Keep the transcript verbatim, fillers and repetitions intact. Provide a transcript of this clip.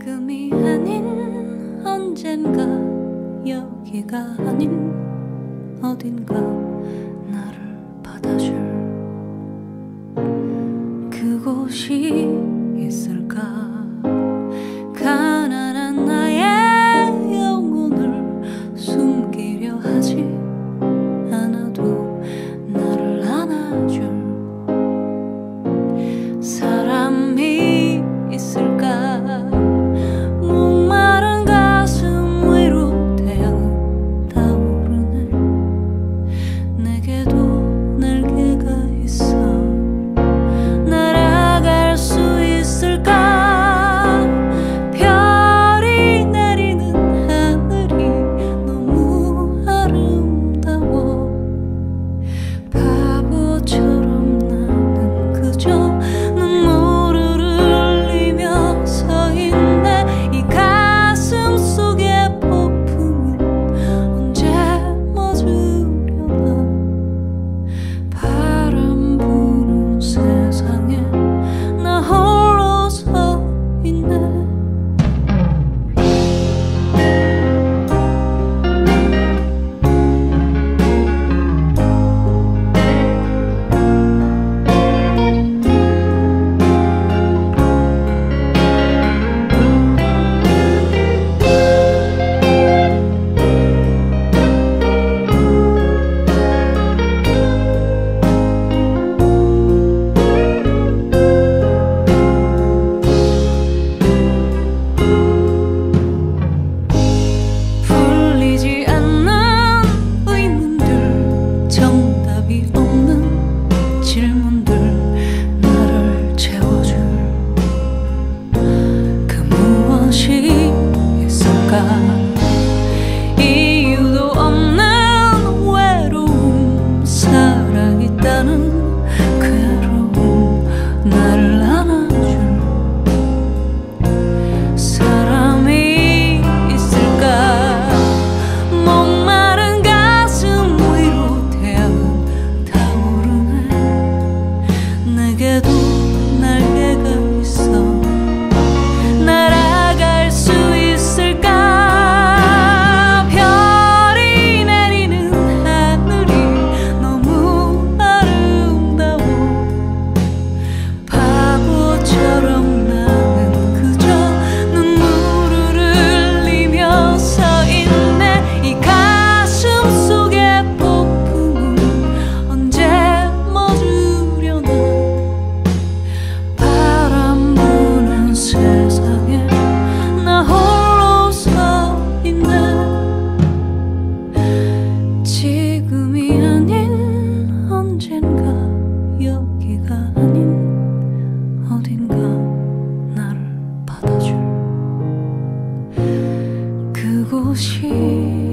지금이 아닌 언젠가, 여기가 아닌 어딘가 나를 받아줄 그곳이 있을까. 가난한 나의 영혼을 숨기려 하지 않아도 나를 안아줄 사람이 있을까. 목마른 가슴 위로 태양 타오르네. 내게도 날개가 있어. 날아갈 수 있을까. 별이 내리는 하늘이 너무 아름다워. 바보처럼 나는 그저 이유도 없는 외로움, 살아있다는 괴로움, 나를 안아줄 사람이 있을까. 목마른 가슴 위로 태양은 타오르네. 내게도 날개가 있어. 날아갈 수 있을까. 지금이 아닌 언젠가, 여기가 아닌 어딘가 나를 받아줄 그곳이